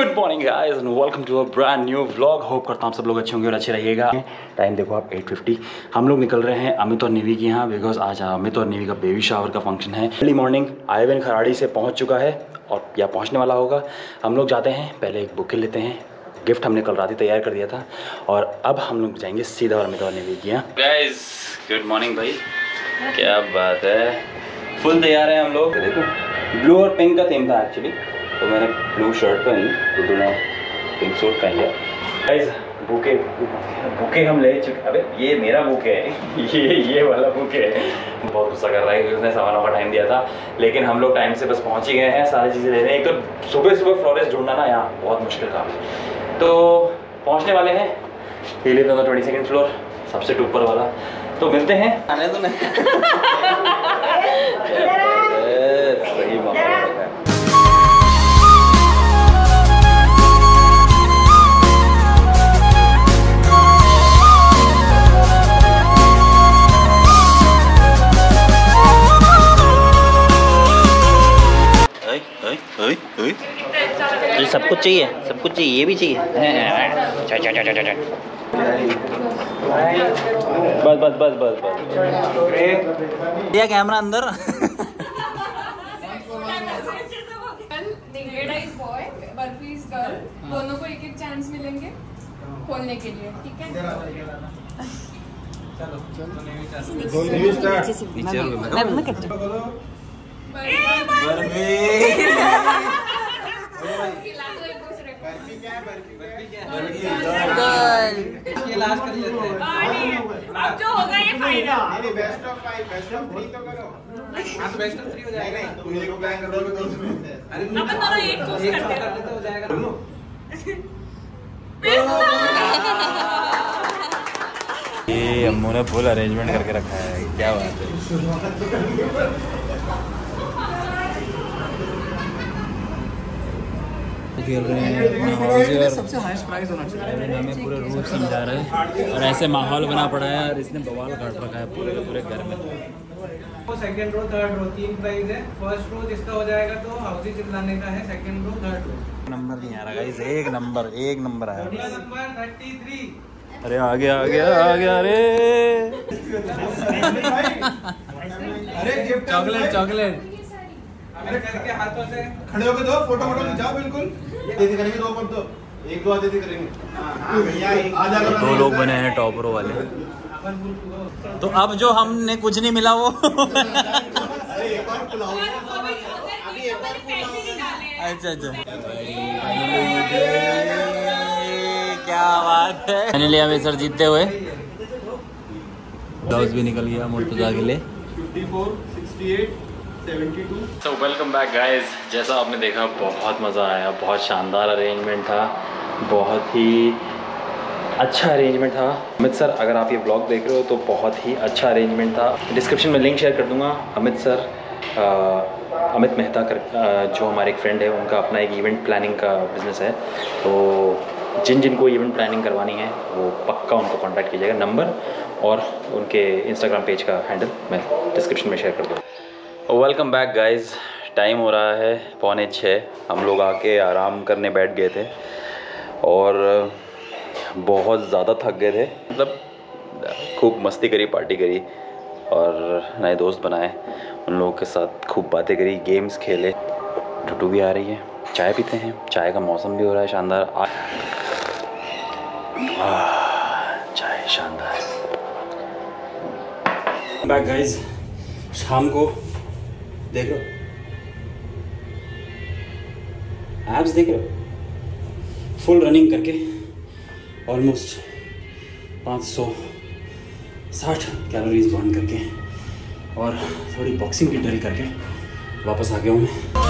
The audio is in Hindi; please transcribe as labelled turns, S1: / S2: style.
S1: Good morning guys and welcome to a brand new vlog. Hope करता हूँ आप सब लोग अच्छे होंगे और अच्छे रहिएगा। टाइम देखो आप 8:50। हम लोग निकल रहे हैं अमित और निवी के यहाँ बिकॉज आज अमित और निवी का बेबी शावर का फंक्शन है। अर्ली मॉर्निंग आयवन खराड़ी से पहुँच चुका है और या पहुँचने वाला होगा। हम लोग जाते हैं, पहले एक बुके लेते हैं। गिफ्ट हमने कल रात ही तैयार कर दिया था और अब हम लोग जाएंगे सीधा अमित और निवी के यहाँ। गाइस गुड मॉर्निंग भाई, क्या बात है, फुल तैयार है हम लोग। देखो ब्लू और पिंक का थीम था एक्चुअली, तो मैंने ब्लू शर्ट पहनी, तो मैं पिंक सूट पहन लिया। गाइस बुके हम ले चुके। अबे ये मेरा बुके है, ये वाला बुके है। बहुत गुस्सा कर रहा है क्योंकि उसने 9:15 का टाइम दिया था, लेकिन हम लोग टाइम से बस पहुंच ही गए हैं। सारी चीज़ें ले रहे हैं। एक तो सुबह सुबह फ्लोरेस्ट ढूंढना ना यहाँ बहुत मुश्किल काम है, तो पहुँचने वाले हैं। ये live on the 22nd floor, सबसे ऊपर वाला। तो मिलते हैं। आने तो नहीं सही मामला है।
S2: ये सब कुछ चाहिए, सब कुछ चाहिए, ये भी चाहिए।
S1: बस बस बस बस बस
S2: ये कैमरा अंदर।
S3: दोनों को एक चांस मिलेंगे खोलने के लिए, ठीक है? अब जो होगा ये final.
S4: Best of 5, best of 3 तो करो। हां तो बेस्ट ऑफ 3 हो जाएगा। नहीं तुम एक प्लान कर लो, दो में से। अरे
S3: अपन दोनों एक चूज करते हैं
S4: तो हो जाएगा।
S1: ये अम्मू ने फुल अरेंजमेंट करके रखा है, क्या बात है। खेल रहे हैं,
S5: सबसे हाईएस्ट प्राइस होना चाहिए।
S1: हमें पूरे रूम समझा रहे हैं और ऐसे माहौल बना पड़ा है और इसने बवाल काट रखा है पूरे पूरे घर में।
S4: Second row, third row, 3 prize है। फर्स्ट रो जिसका हो जाएगा तो हाउसी चिल्लाने का है। Second row, third row.
S1: Number नहीं आ रहा गाइस, एक नंबर आया।
S4: नंबर 33।
S1: अरे आ गया अरे
S4: अरे गिफ्ट
S5: चॉकलेट
S4: अरे करके हाथों से खड़े होके दो, फोटो खिंचाओ। बिल्कुल दीदी करेंगे, दो पर दो, एक दो आदि करेंगे। हां भैया आ जाएगा।
S1: 2 लोग बने हैं टॉपरों वाले। तो अब जो हमने कुछ नहीं मिला वो
S4: अरे एक और पुलाव,
S3: अभी एक और
S1: अच्छा क्या बात है। मैंने लिया हमें सर जीतते हुए। ब्लाउज भी निकल गया मुर्तजा के लिए।
S4: 54, 68, 72।
S1: तो वेलकम बैक गाइस। जैसा आपने देखा बहुत मज़ा आया, बहुत शानदार अरेंजमेंट था, बहुत ही अच्छा अरेंजमेंट था। अमित सर अगर आप ये ब्लॉग देख रहे हो तो बहुत ही अच्छा अरेंजमेंट था। डिस्क्रिप्शन में लिंक शेयर कर दूंगा। अमित सर अमित मेहता जो हमारे एक फ्रेंड है, उनका अपना एक इवेंट प्लानिंग का बिज़नेस है। तो जिनको इवेंट प्लानिंग करवानी है वो पक्का उनको कांटेक्ट कीजिएगा। नंबर और उनके इंस्टाग्राम पेज का हैंडल मैं डिस्क्रिप्शन में शेयर कर दूँगा। Welcome back guys. टाइम हो रहा है 5:45। हम लोग आके आराम करने बैठ गए थे और बहुत ज़्यादा थक गए थे। मतलब खूब मस्ती करी, पार्टी करी और नए दोस्त बनाए। उन लोगों के साथ खूब बातें करी, गेम्स खेले। टुटू भी आ रही है, चाय पीते हैं। चाय का मौसम भी हो रहा है शानदार। चाय शानदार। बैक गाइस, शाम को देख लो एब्स, देख रहे हो, फुल रनिंग करके ऑलमोस्ट 560 कैलोरीज बर्न करके और थोड़ी बॉक्सिंग की ड्रिल करके वापस आ गया हूँ मैं।